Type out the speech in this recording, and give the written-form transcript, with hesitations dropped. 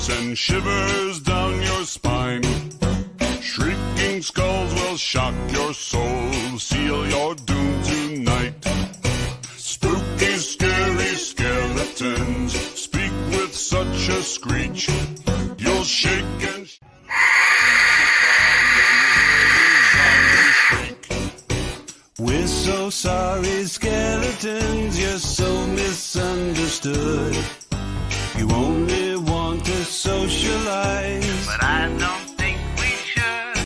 send shivers down your spine. Shrieking skulls will shock your soul, seal your doom tonight. Spooky, scary skeletons speak with such a screech, you'll shake and we're so sorry, skeletons, you're so misunderstood. You only want to socialize, but I don't